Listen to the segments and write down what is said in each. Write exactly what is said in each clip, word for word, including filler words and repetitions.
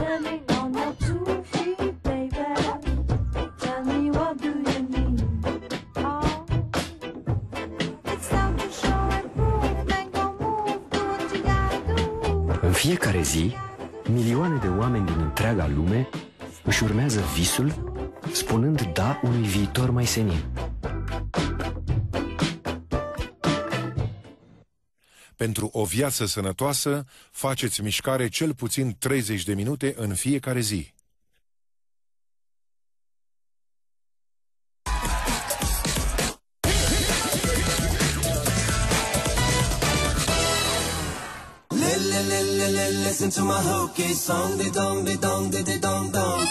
În fiecare zi, milioane de oameni din întreaga lume își urmează visul, spunând da unui viitor mai senin. Pentru o viață sănătoasă, faceți mișcare cel puțin treizeci de minute în fiecare zi. Listen to my hokey song, de dong, de dong, de de dong dong.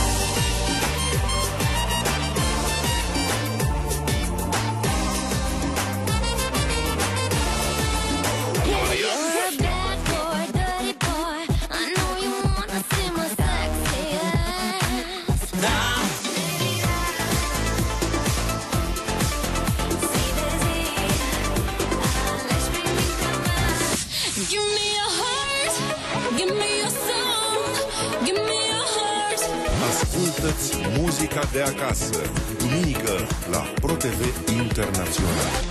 Ascultă-ți muzica de acasă, duminică la ProTV Internațional.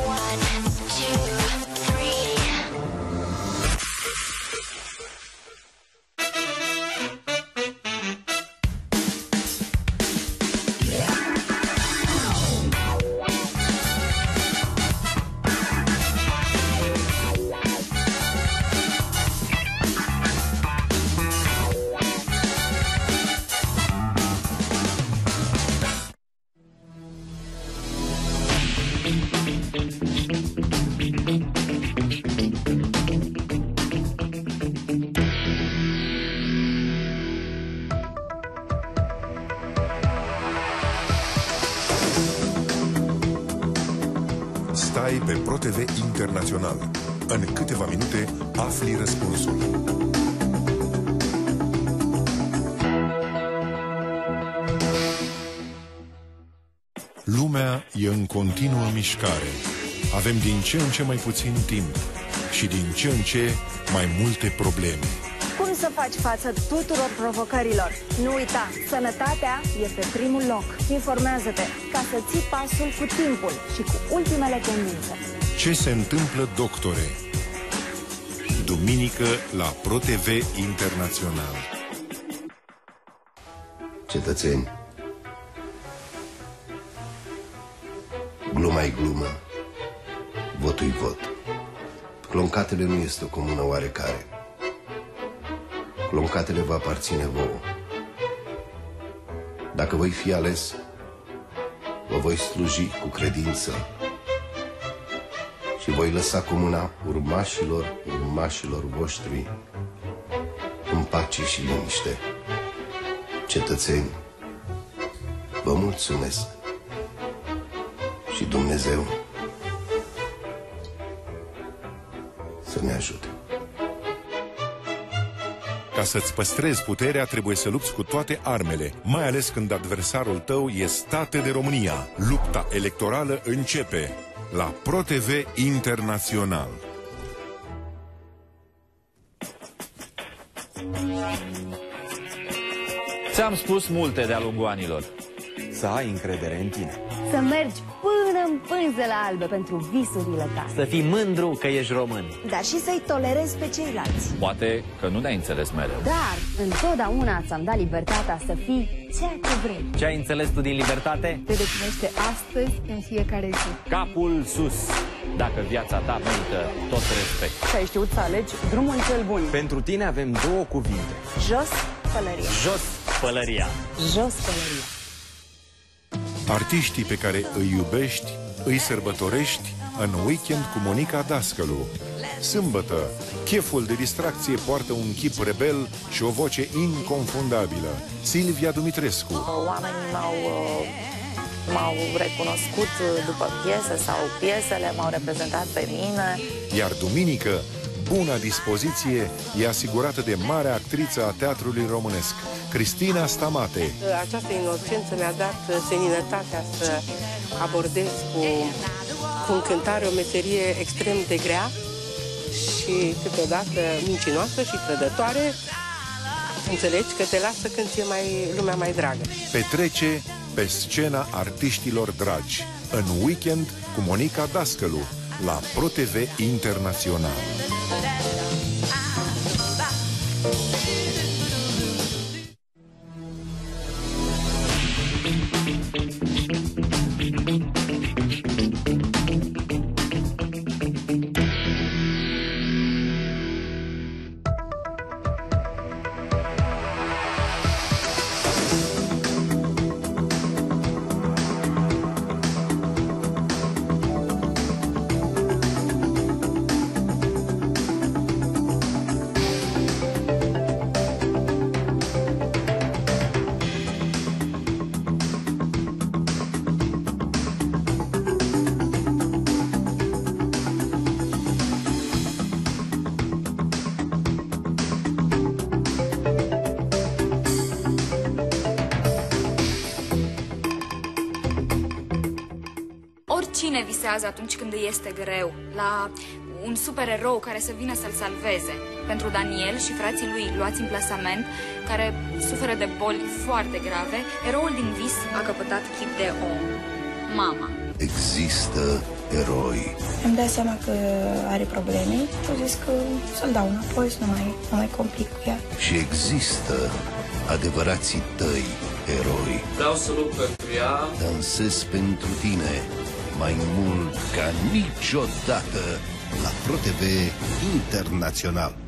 Stai pe ProTV Internațional. În câteva minute afli răspunsul. Lumea e în continuă mișcare. Avem din ce în ce mai puțin timp și din ce în ce mai multe probleme. Cum să faci față tuturor provocărilor? Nu uita, sănătatea e pe primul loc. Informează-te ca să ții pasul cu timpul și cu ultimele tendințe. Ce se întâmplă, doctore? Duminică la ProTV Internațional. Cetățeni, gluma-i glumă, votul-i vot. Cloncatele nu este o comună oarecare. Cloncatele vă aparține vouă. Dacă voi fi ales, vă voi sluji cu credință și voi lăsa comuna urmașilor, urmașilor voștri în pace și liniște. Cetățeni, vă mulțumesc și Dumnezeu să ne ajute. Ca să-ți păstrezi puterea, trebuie să lupți cu toate armele, mai ales când adversarul tău e state de România. Lupta electorală începe la ProTV Internațional. Ți-am spus multe de-a lungul anilor. Să ai încredere în tine. Să mergi până în pânzele albe pentru visurile tale. Să fii mândru că ești român. Dar și să-i tolerezi pe ceilalți. Poate că nu ne-ai înțeles mereu. Dar întotdeauna ți-am dat libertatea să fii ceea ce vrei. Ce ai înțeles tu din libertate? Te definește astăzi, în fiecare zi. Capul sus. Dacă viața ta merită tot respect. Și ai știut să alegi drumul cel bun. Pentru tine avem două cuvinte. Jos pălăria. Jos pălăria. Jos pălăria. Artiștii pe care îi iubești, îi sărbătorești în weekend cu Monica Dascălu. Sâmbătă, cheful de distracție poartă un chip rebel și o voce inconfundabilă. Silvia Dumitrescu. Oamenii m-au, m-au recunoscut după piese sau piesele m-au reprezentat pe mine. Iar duminică, buna dispoziție e asigurată de marea actriță a teatrului românesc, Cristina Stamate. Această inocență mi-a dat seninătatea să abordez cu, cu încântare o meserie extrem de grea și câteodată mincinoasă și trădătoare înțelegi că te lasă când ți-e mai, lumea mai dragă. Petrece pe scena artiștilor dragi, în weekend cu Monica Dascălu, la ProTV Internațional. Oricine visează atunci când îi este greu la un supererou care să vină să-l salveze. Pentru Daniel și frații lui luați în plasament, care suferă de boli foarte grave, eroul din vis a căpătat chip de om. Mama. Există eroi. Îmi dau seama că are probleme și au zis că să-l dau înapoi, să nu mai, nu mai complic cu ea. Și există adevărații tăi eroi. Vreau să lupt pentru ea. Dansez pentru tine mai mult ca niciodată la ProTV Internațional.